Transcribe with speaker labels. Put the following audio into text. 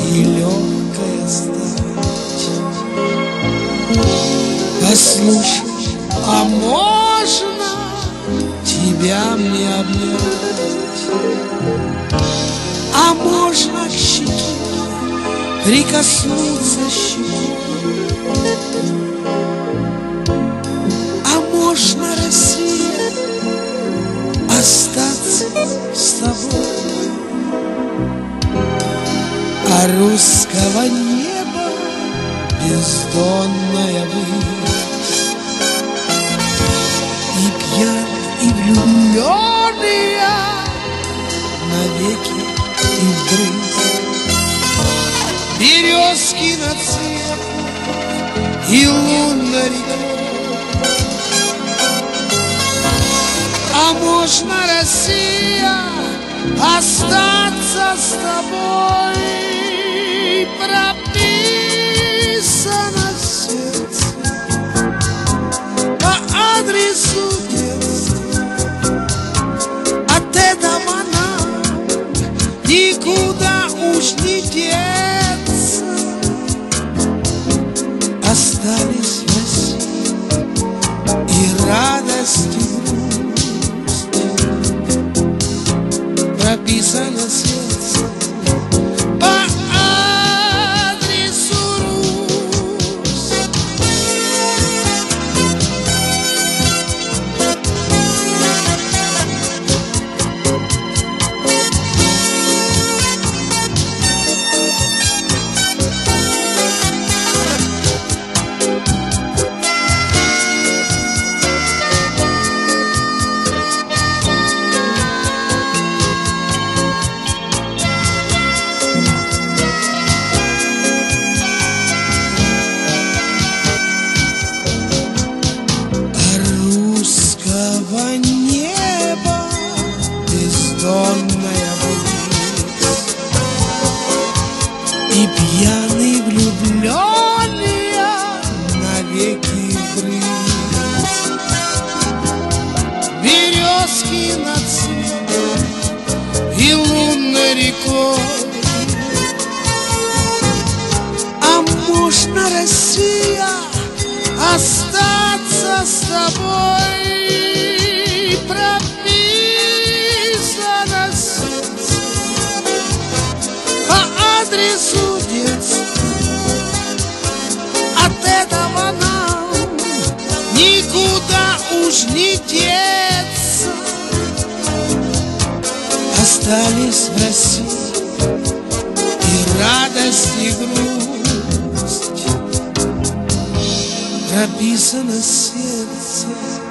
Speaker 1: и легкая сдача. Послушай, а можно тебя мне обнять? А можно к щеке прикоснуться щекой? А можно, Россия, остаться с тобой? А русского неба бездонная высь, и пьяный, и влюбленный я навеки и вдрызг. Березки над светом и лунной рекой. А можно, Россия, остаться с тобой? Прописано в сердце по адресу детства. От этого нам никуда уж не деться. Остались в России и радость, и грусть. Прописано в сердце по адресу Русь. Неба бездонная высь, и пьяный влюбленный я навеки вдрызг. Березки над светом и лунной рекой. А можно, Россия, остаться с тобой? Прописано в сердце по адресу детства. От этого нам никуда уж не деться. Остались в России и радость, и грусть. Прописано в сердце